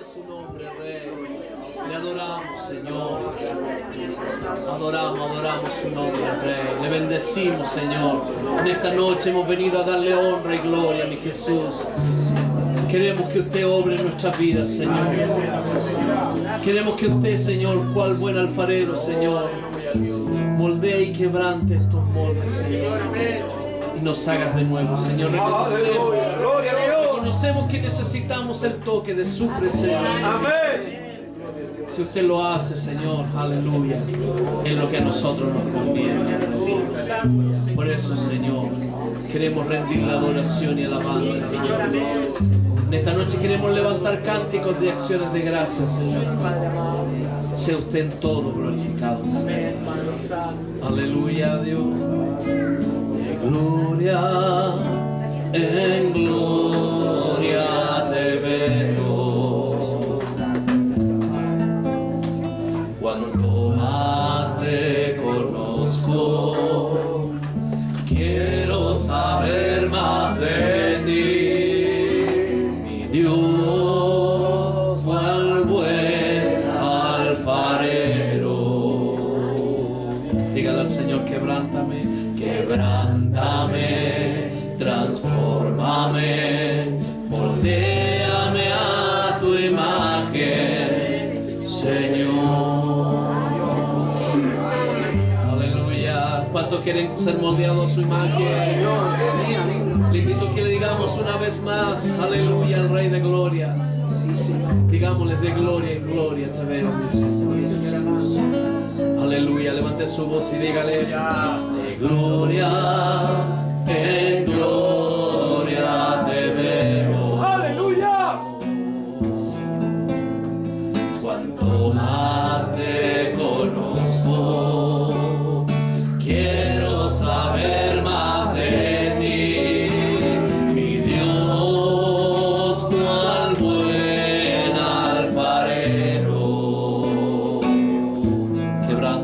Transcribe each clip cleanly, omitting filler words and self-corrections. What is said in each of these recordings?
su nombre, Rey. Le adoramos, Señor. Adoramos su nombre, Rey. Le bendecimos, Señor. En esta noche hemos venido a darle honra y gloria, mi Jesús. Queremos que usted obre en nuestras vidas, Señor. Queremos que usted, Señor, cual buen alfarero, Señor, moldee y quebrante estos moldes, Señor. Y nos hagas de nuevo, Señor. Reconocemos que necesitamos el toque de su presencia. Si usted lo hace, Señor, aleluya, es lo que a nosotros nos conviene. Por eso, Señor, queremos rendir la adoración y alabanza, Señor. En esta noche queremos levantar cánticos de acciones de gracias, Señor. Sea usted en todo glorificado. Aleluya, Dios. De gloria en gloria te veo. Cuanto más te conozco, quiero saber más de ti. Dios, cual buen alfarero. Dígale al Señor, quebrántame, quebrántame, transfórmame, moldéame a tu imagen, Señor. Aleluya. ¿Cuántos quieren ser moldeados a su imagen? Le invito a que le digamos una vez más, aleluya, al Rey de Gloria. Digámosle, de gloria en gloria te veo, mi Señor Jesús. Aleluya, levante su voz y dígale, de gloria en gloria te veo. Aleluya. Cuanto más te conozco, quiero saber más de ti.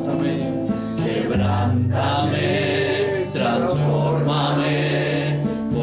Quebrántame, transfórmame,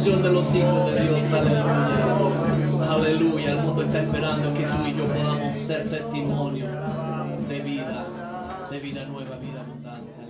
salvación de los hijos de Dios. Aleluya. Aleluya. El mundo está esperando que tú y yo podamos ser testimonio de vida nueva, vida abundante.